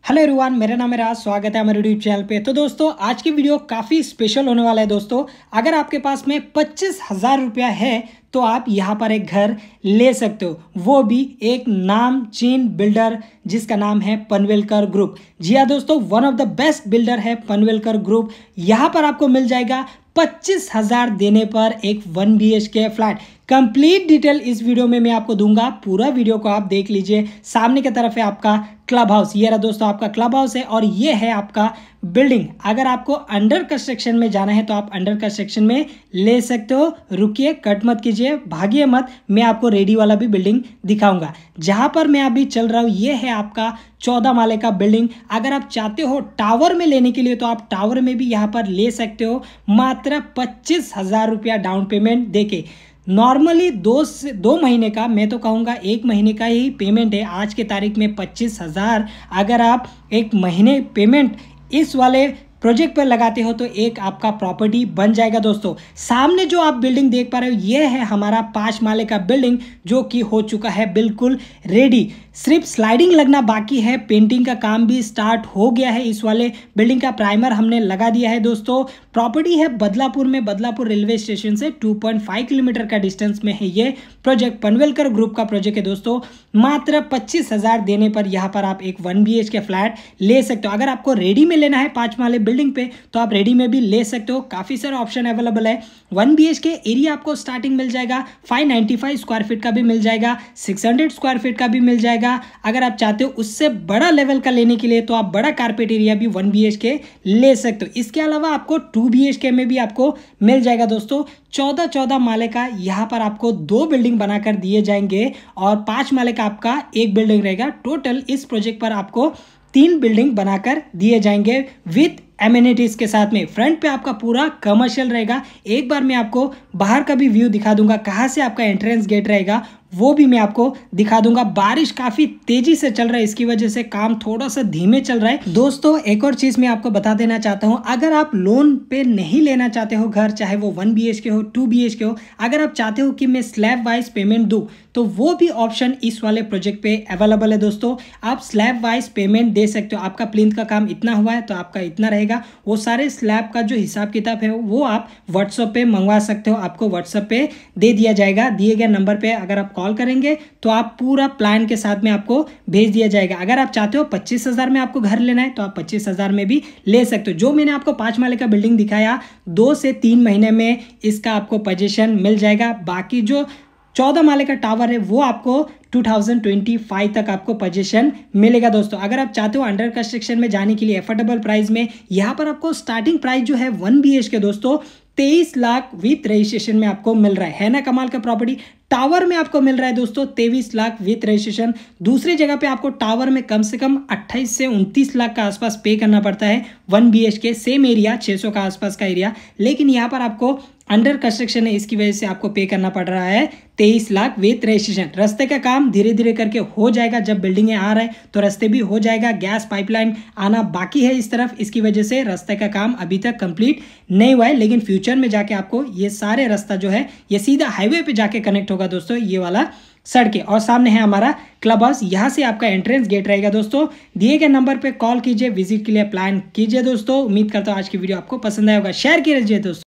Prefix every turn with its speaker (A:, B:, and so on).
A: Hello everyone, मेरा नाम है राज। स्वागत है हमारे यूट्यूब चैनल पे। तो दोस्तों, आज की वीडियो काफ़ी स्पेशल होने वाला है। दोस्तों, अगर आपके पास में 25,000 रुपया है तो आप यहाँ पर एक घर ले सकते हो, वो भी एक नामचीन बिल्डर जिसका नाम है पनवेलकर ग्रुप। जी हाँ दोस्तों, one of the best builder है पनवेलकर ग्रुप। यहाँ पर आपको मिल जाएगा 25,000 देने पर एक 1 BHK फ्लैट। कंप्लीट डिटेल इस वीडियो में मैं आपको दूंगा। पूरा वीडियो को आप देख लीजिए। सामने की तरफ है आपका क्लब हाउस। ये रहा दोस्तों आपका क्लब हाउस है और ये है आपका बिल्डिंग। अगर आपको अंडर कंस्ट्रक्शन में जाना है तो आप अंडर कंस्ट्रक्शन में ले सकते हो। रुकिए, कट मत कीजिए, भागिए मत, मैं आपको रेडी वाला भी बिल्डिंग दिखाऊंगा। जहां पर मैं अभी चल रहा हूं ये है आपका 14 माले का बिल्डिंग। अगर आप चाहते हो टावर में लेने के लिए तो आप टावर में भी यहां पर ले सकते हो, मात्र 25,000 रुपया डाउन पेमेंट देके। नॉर्मली 2 महीने का, मैं तो कहूँगा 1 महीने का ही पेमेंट है। आज के तारीख में 25,000 अगर आप 1 महीने पेमेंट इस वाले प्रोजेक्ट पर लगाते हो तो एक आपका प्रॉपर्टी बन जाएगा। दोस्तों, सामने जो आप बिल्डिंग देख पा रहे हो ये है हमारा 5 माले का बिल्डिंग, जो कि हो चुका है बिल्कुल रेडी। सिर्फ स्लाइडिंग लगना बाकी है। पेंटिंग का काम भी स्टार्ट हो गया है। इस वाले बिल्डिंग का प्राइमर हमने लगा दिया है। दोस्तों, प्रॉपर्टी है बदलापुर में। बदलापुर रेलवे स्टेशन से 2.5 किलोमीटर का डिस्टेंस में है ये प्रोजेक्ट। पनवेलकर ग्रुप का प्रोजेक्ट है दोस्तों। मात्र 25,000 देने पर यहाँ पर आप एक 1 BHK फ्लैट ले सकते हो। अगर आपको रेडी में लेना है 5 माले बिल्डिंग पे तो आप रेडी में भी ले सकते हो। काफी सारे ऑप्शन अवेलेबल है। 1 BHK एरिया आपको स्टार्टिंग मिल जाएगा, 595 स्क्वायर फीट का भी मिल जाएगा, 600 स्क्वायर फीट का भी मिल जाएगा। अगर आप चाहते हो उससे बड़ा लेवल का लेने के लिए तो आप बड़ा कारपेट एरिया भी 1 BHK ले सकते हो। इसके अलावा आपको 2 BHK में भी आपको मिल जाएगा। दोस्तों, 14 माले का यहाँ पर आपको 2 बिल्डिंग बनाकर दिए जाएंगे और 5 माले का आपका 1 बिल्डिंग रहेगा। टोटल इस प्रोजेक्ट पर आपको 3 बिल्डिंग बनाकर दिए जाएंगे विथ एमिनिटीज के साथ में। फ्रंट पे आपका पूरा कमर्शियल रहेगा। एक बार मैं आपको बाहर का भी व्यू दिखा दूंगा, कहाँ से आपका एंट्रेंस गेट रहेगा वो भी मैं आपको दिखा दूंगा। बारिश काफी तेजी से चल रहा है, इसकी वजह से काम थोड़ा सा धीमे चल रहा है। दोस्तों, एक और चीज मैं आपको बता देना चाहता हूं, अगर आप लोन पे नहीं लेना चाहते हो घर, चाहे वो 1 BHK हो 2 BHK हो, अगर आप चाहते हो कि मैं स्लैब वाइज पेमेंट दूं तो वो भी ऑप्शन इस वाले प्रोजेक्ट पे अवेलेबल है। दोस्तों, आप स्लैब वाइज पेमेंट दे सकते हो। आपका प्लिंथ का काम इतना हुआ है तो आपका इतना रहेगा। वो सारे स्लैब का जो हिसाब किताब है वो आप व्हाट्सएप पे मंगवा सकते हो। आपको व्हाट्सएप पे दे दिया जाएगा। दिए गए नंबर पे अगर आप कॉल करेंगे तो आप पूरा प्लान के साथ में आपको भेज दिया जाएगा। अगर आप चाहते हो 25,000 में आपको घर लेना है तो आप 25,000 में भी ले सकते हो। जो मैंने आपको 5 माले का बिल्डिंग दिखाया, 2 से 3 महीने में इसका आपको पोजीशन मिल जाएगा। बाकी जो 14 माले का टावर है वो आपको 2025 तक आपको पोजीशन मिलेगा। दोस्तों, अगर आप चाहते हो अंडर कंस्ट्रक्शन में जाने के लिए अफोर्डेबल प्राइस में, यहाँ पर आपको स्टार्टिंग प्राइस जो है 1 BHK दोस्तों 23 लाख विथ रजिस्ट्रेशन में आपको मिल रहा है ना कमाल का प्रॉपर्टी। टावर में आपको मिल रहा है दोस्तों 23 लाख विथ रजिस्ट्रेशन। दूसरी जगह पे आपको टावर में कम से कम 28 से 29 लाख का आसपास पे करना पड़ता है। 1 BHK सेम एरिया 600 का आसपास का एरिया, लेकिन यहाँ पर आपको अंडर कंस्ट्रक्शन है, इसकी वजह से आपको पे करना पड़ रहा है 23 लाख विथ रजिस्ट्रेशन। रास्ते का काम धीरे धीरे करके हो जाएगा। जब बिल्डिंगें आ रहा है तो रास्ते भी हो जाएगा। गैस पाइपलाइन आना बाकी है इस तरफ, इसकी वजह से रास्ते का काम अभी तक कंप्लीट नहीं हुआ है, लेकिन फ्यूचर में जाके आपको ये सारे रास्ता जो है ये सीधा हाईवे पे जाके कनेक्ट होगा दोस्तों, ये वाला सड़कें। और सामने है हमारा क्लब हाउस, यहाँ से आपका एंट्रेंस गेट रहेगा। दोस्तों, दिए गए नंबर पे कॉल कीजिए, विजिट के लिए प्लान कीजिए। दोस्तों, उम्मीद करता हूँ आज की वीडियो आपको पसंद आया होगा। शेयर कीजिए दोस्तों।